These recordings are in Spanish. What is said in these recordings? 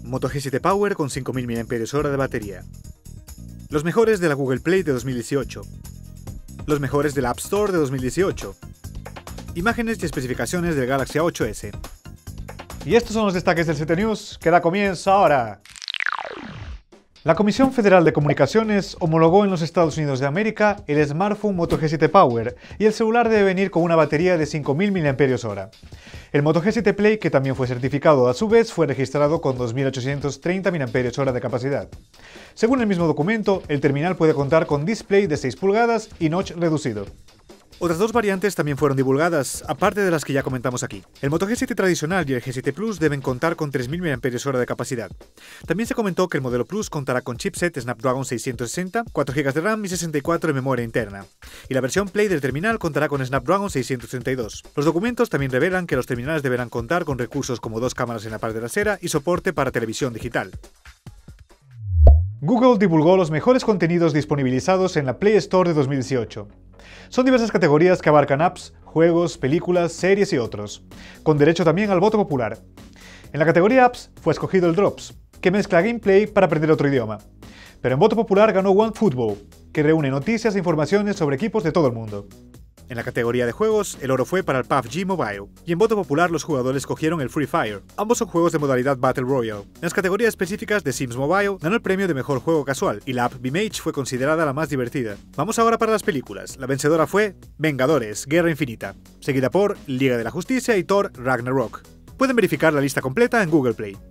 Moto G7 Power con 5000 mAh de batería. Los mejores de la Google Play de 2018. Los mejores de la App Store de 2018. Imágenes y especificaciones del Galaxy A8s. Y estos son los destaques del CT News, que da comienzo ahora. La Comisión Federal de Comunicaciones homologó en los Estados Unidos de América el smartphone Moto G7 Power y el celular debe venir con una batería de 5000 mAh. El Moto G7 Play, que también fue certificado a su vez, fue registrado con 2830 mAh de capacidad. Según el mismo documento, el terminal puede contar con display de 6 pulgadas y notch reducido. Otras dos variantes también fueron divulgadas, aparte de las que ya comentamos aquí. El Moto G7 tradicional y el G7 Plus deben contar con 3000 mAh de capacidad. También se comentó que el modelo Plus contará con chipset Snapdragon 660, 4 GB de RAM y 64 de memoria interna. Y la versión Play del terminal contará con Snapdragon 632. Los documentos también revelan que los terminales deberán contar con recursos como 2 cámaras en la parte trasera y soporte para televisión digital. Google divulgó los mejores contenidos disponibilizados en la Play Store de 2018. Son diversas categorías que abarcan apps, juegos, películas, series y otros, con derecho también al voto popular. En la categoría apps fue escogido el Drops, que mezcla gameplay para aprender otro idioma. Pero en voto popular ganó OneFootball, que reúne noticias e informaciones sobre equipos de todo el mundo. En la categoría de juegos, el oro fue para el PUBG Mobile, y en voto popular los jugadores cogieron el Free Fire. Ambos son juegos de modalidad Battle Royale. En las categorías específicas de Sims Mobile, ganó el premio de mejor juego casual, y la app BeMage fue considerada la más divertida. Vamos ahora para las películas. La vencedora fue Vengadores, Guerra Infinita, seguida por Liga de la Justicia y Thor Ragnarok. Pueden verificar la lista completa en Google Play.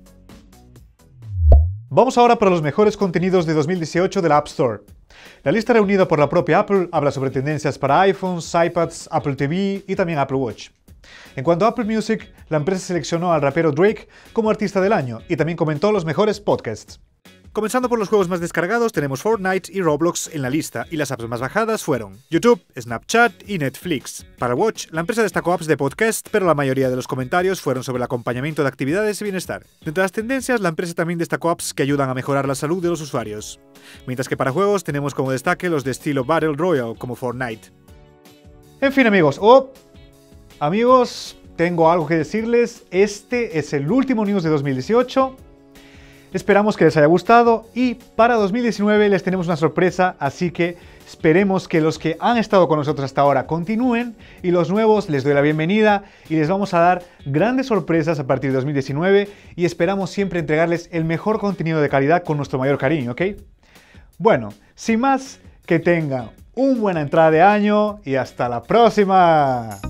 Vamos ahora para los mejores contenidos de 2018 de la App Store. La lista reunida por la propia Apple habla sobre tendencias para iPhones, iPads, Apple TV y también Apple Watch. En cuanto a Apple Music, la empresa seleccionó al rapero Drake como artista del año y también comentó los mejores podcasts. Comenzando por los juegos más descargados, tenemos Fortnite y Roblox en la lista, y las apps más bajadas fueron YouTube, Snapchat y Netflix. Para Watch, la empresa destacó apps de podcast, pero la mayoría de los comentarios fueron sobre el acompañamiento de actividades y bienestar. Dentro de las tendencias, la empresa también destacó apps que ayudan a mejorar la salud de los usuarios. Mientras que para juegos tenemos como destaque los de estilo Battle Royale, como Fortnite. En fin, amigos, tengo algo que decirles. Este es el último news de 2018. Esperamos que les haya gustado y para 2019 les tenemos una sorpresa, así que esperemos que los que han estado con nosotros hasta ahora continúen y los nuevos les doy la bienvenida y les vamos a dar grandes sorpresas a partir de 2019 y esperamos siempre entregarles el mejor contenido de calidad con nuestro mayor cariño, ¿ok? Bueno, sin más, que tengan una buena entrada de año y hasta la próxima.